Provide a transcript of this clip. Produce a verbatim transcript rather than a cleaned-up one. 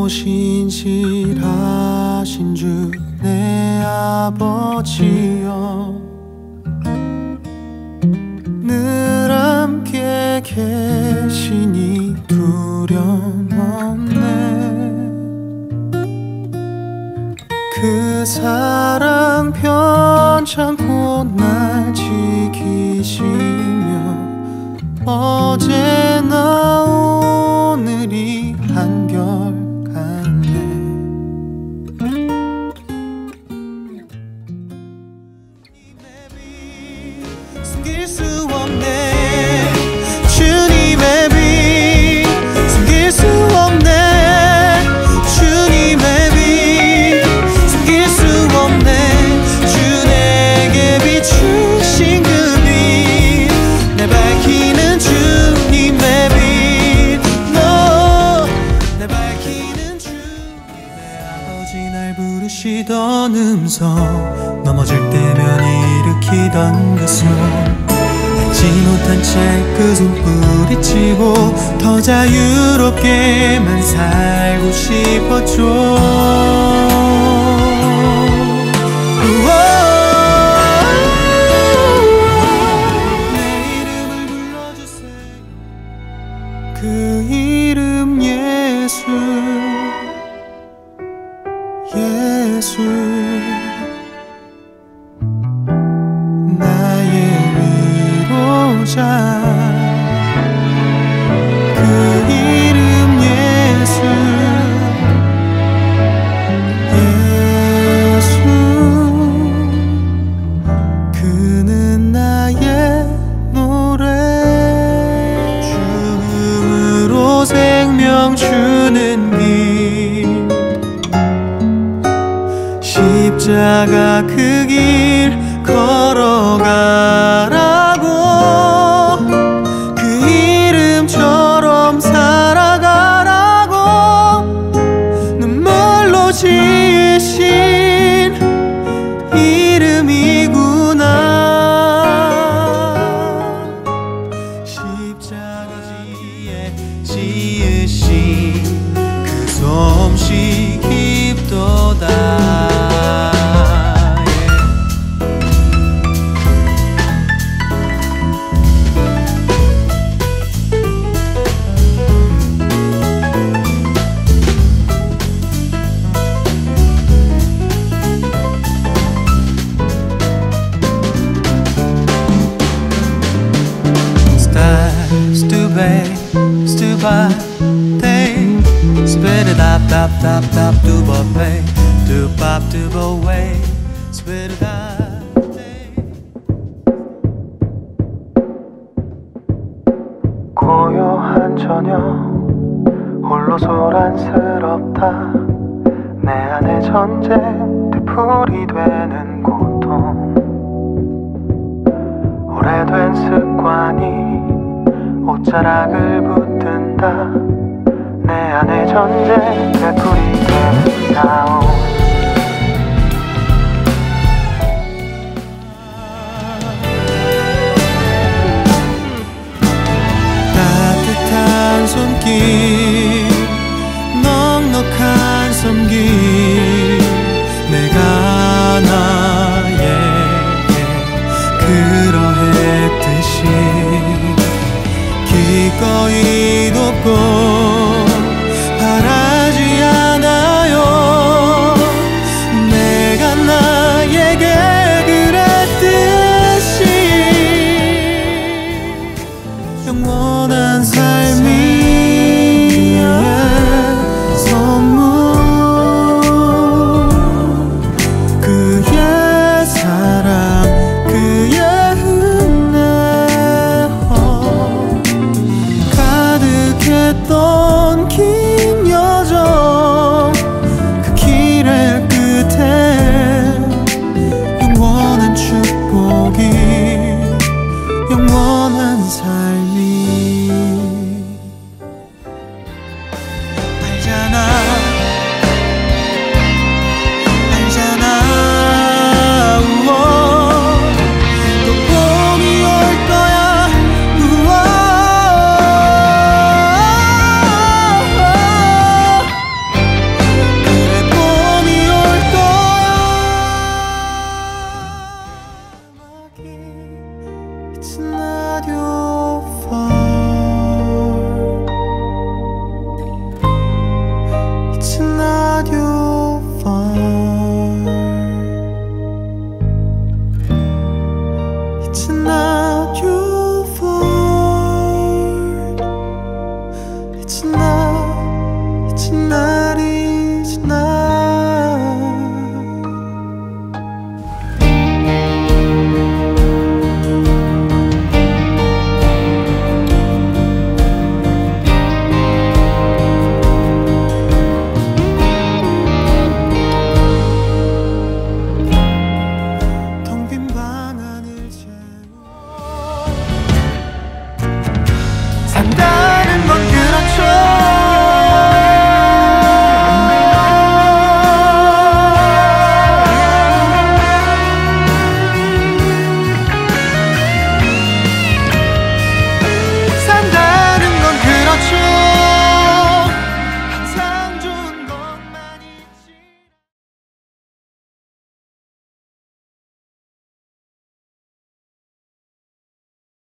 신실하신 주 내 아버지여, 늘 함께 계시니 두려움 없네. 그 사랑 편찮고 날 지키시며 어제나 오늘이 한결같네. 숨길 수 없네. 주님의 빛 숨길 수 없네. 주님의 빛 숨길 수 없네. 주 내게 비추신 그 빛 내 밝히는 주님의 빛 no 내 밝히는 주. 내 아버지 날 부르시던 음성, 넘어질 때면 일으키던 그 손, 알지 못한 채 그 손 뿌리치고 더 자유롭게만 살고 싶었죠. 내 이름을 불러주세요. 그 이름 예수, 예수. 나의 위로자, 그 이름 예수, 예수. 그는 나의 노래, 죽음으로 생명 주는 길, 십자가 그 길 걸어가라고, 그 이름처럼 살아가라고 눈물로 지으신 이름이구나. 십자가지에 지으신 그 솜씨 깊도다. Stupid, spit it up, up, up, up, do what pay, do pop, do go away, spit it up. 고요한 저녁, 홀로 소란스럽다. 내 안에 전쟁, 되풀이 되는 고통, 오래된 습관이 옷자락을 붙든다. 내 안에 전쟁 되풀이 되는 싸움. 따뜻한 손길, 넉넉한 섬길, 내가 나에게 그러했듯이 기꺼이 돕고 바라지 않아요. 내가 나에게 그랬듯이 영원한 삶이 enough, it's enough.